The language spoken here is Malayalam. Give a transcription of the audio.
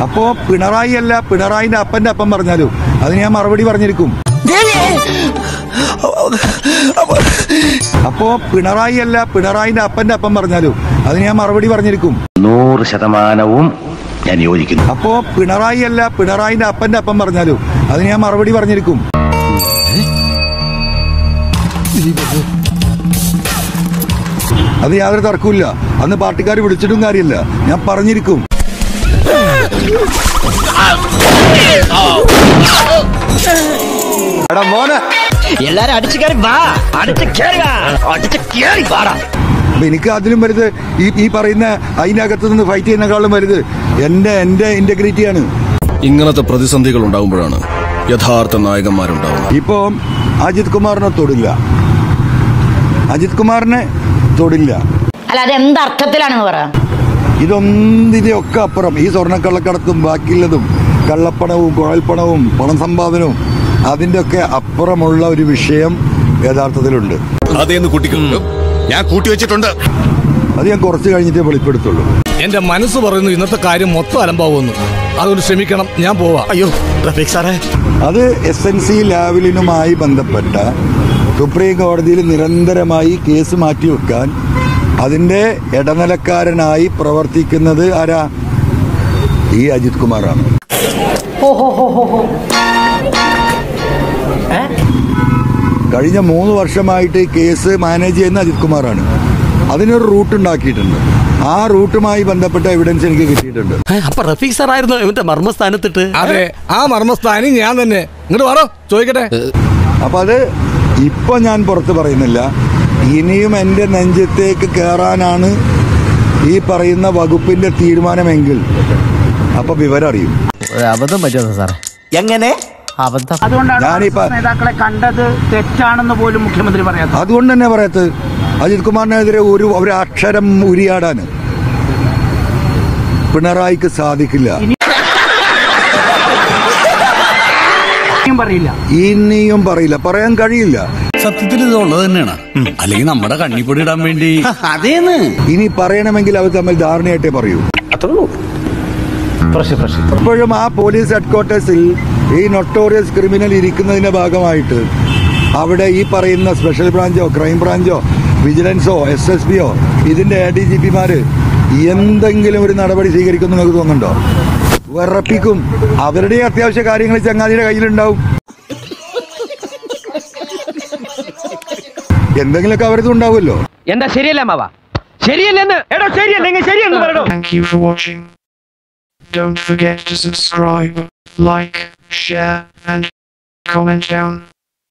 അപ്പോ പിണറായി അല്ല പിണറായിന്റെ അപ്പന്റെ അപ്പം പറഞ്ഞാലും അതിന് ഞാൻ മറുപടി പറഞ്ഞിരിക്കും. അപ്പോ പിണറായി അല്ല പിണറായിന്റെ അപ്പന്റെ അപ്പം പറഞ്ഞാലും അതിന് ഞാൻ മറുപടി പറഞ്ഞിരിക്കും. 100% ഞാൻ യോജിക്കുന്നു. അപ്പോ പിണറായി അല്ല പിണറായിന്റെ അപ്പന്റെ അപ്പം പറഞ്ഞാലും അതിന് ഞാൻ മറുപടി പറഞ്ഞിരിക്കും. അത് യാതൊരു തർക്കമില്ല. അന്ന് പാർട്ടിക്കാർ വിളിച്ചിട്ടും കാര്യമില്ല, ഞാൻ പറഞ്ഞിരിക്കും. എനിക്ക് അതിലും വലുത് ഈ പറയുന്ന അതിനകത്ത് നിന്ന് ഫൈറ്റ് ചെയ്യുന്നതിനേക്കാളും വലുത് എന്റെ ഇന്റഗ്രിറ്റിയാണ്. ഇങ്ങനത്തെ പ്രതിസന്ധികൾ ഉണ്ടാകുമ്പോഴാണ് യഥാർത്ഥ നായകന്മാരുണ്ടാവുന്നത്. ഇപ്പൊ അജിത് കുമാറിനെ തൊടില്ല, അജിത് കുമാറിനെ തൊടില്ല. അല്ല, അത് എന്തർത്ഥത്തിലാണെന്ന് പറയാം. ഇതിനൊക്കെ അപ്പുറം ഈ സ്വർണ്ണക്കള്ളക്കടത്തും ബാക്കിയുള്ളതും കള്ളപ്പണവും കുഴൽപ്പണവും പണം സമ്പാദനവും അതിന്റെ ഒക്കെ അപ്പുറമുള്ള ഒരു വിഷയം യഥാർത്ഥത്തിലുണ്ട്. ഞാൻ കൂട്ടി വെച്ചിട്ടുണ്ട്. അത് ഞാൻ കുറച്ച് കഴിഞ്ഞിട്ടേ വെളിപ്പെടുത്തുള്ളൂ. എന്റെ മനസ്സ് പറയുന്നു ഇന്നത്തെ കാര്യം മൊത്തം അലമ്പാവുന്നു. അതുകൊണ്ട് ക്ഷമിക്കണം, ഞാൻ പോവാ. അയ്യോ സാറേ, അത് SNC ലാവലിനുമായി ബന്ധപ്പെട്ട സുപ്രീം കോടതിയിൽ നിരന്തരമായി കേസ് മാറ്റിവെക്കാൻ അതിന്റെ ഇടനിലക്കാരനായി പ്രവർത്തിക്കുന്നത് ആരാ? ഈ അജിത് കുമാറാണ്. കഴിഞ്ഞ 3 വർഷമായിട്ട് കേസ് മാനേജ് ചെയ്യുന്ന അജിത് കുമാറാണ്. അതിനൊരു റൂട്ട് ഉണ്ടാക്കിയിട്ടുണ്ട്. ആ റൂട്ടുമായി ബന്ധപ്പെട്ട എവിഡൻസ് എനിക്ക് കിട്ടിയിട്ടുണ്ട്. അപ്പൊ റഫീഖ് സാർ ആയിരുന്നു ഇവന്റെ മർമ്മസ്ഥാനത്തിട്ട്? അതെ, ആ മർമ്മസ്ഥാനം ഞാൻ തന്നെ. ഇങ്ങോട്ട് വാറോ, ചോദിക്കട്ടെ. അപ്പൊ അത് ഇപ്പൊ ഞാൻ പുറത്ത് പറയുന്നില്ല. ഇനിയും എന്റെ നെഞ്ചത്തേക്ക് കയറാനാണ് ഈ പറയുന്ന വകുപ്പിന്റെ തീരുമാനമെങ്കിൽ അപ്പൊ വിവരം അറിയും. അബദ്ധം പറ്റുമോ സാറേ? എങ്ങനെ അബദ്ധം? അതുകൊണ്ടാണ് നേതാക്കളെ കണ്ടത് തെറ്റാണെന്ന് പോലും മുഖ്യമന്ത്രി പറയാത്തത്. അതുകൊണ്ട് തന്നെ പറയാത്തത് അജിത് കുമാറിനെതിരെ ഒരു അക്ഷരം ഉരിയാടാൻ പിണറായിക്ക് സാധിക്കില്ല. ഇനിയും പറയില്ല, പറയാൻ കഴിയില്ല. സത്യത്തിൽ ഇതുള്ളത് തന്നെയാണ്, അല്ലെങ്കിൽ നമ്മുടെ കണ്ണിപ്പൊടി ഇടാൻ വേണ്ടി. അതേന്ന് ഇനി പറയണമെങ്കിൽ അവർ തമ്മിൽ ധാരണയായിട്ടേ പറയൂ. ഇപ്പോഴും ആ പോലീസ് ഹെഡ്ക്വാർട്ടേഴ്സിൽ ഈ നൊട്ടോറിയസ് ക്രിമിനൽ ഇരിക്കുന്നതിന്റെ ഭാഗമായിട്ട് അവിടെ ഈ പറയുന്ന സ്പെഷ്യൽ ബ്രാഞ്ചോ ക്രൈം ബ്രാഞ്ചോ വിജിലൻസോ SSPയോ ഇതിന്റെ ADGPമാര് എന്തെങ്കിലും ഒരു നടപടി സ്വീകരിക്കുമെന്ന് നിങ്ങൾക്ക് തോന്നുന്നുണ്ടോ? വിറപ്പിക്കും. അവരുടെ അത്യാവശ്യ കാര്യങ്ങൾ ചങ്ങാതിയുടെ കയ്യിലുണ്ടാവും. എന്തെങ്കിലുമൊക്കെ അവരത് ഉണ്ടാവുമല്ലോ. എന്താ ശരിയല്ല മാവാ? ശരിയല്ലെന്ന് എടോ, ശരിയല്ലെങ്കിൽ ശരിയെന്ന് പറയണോ? Thank you for watching. Don't forget to subscribe, like, share and comment down.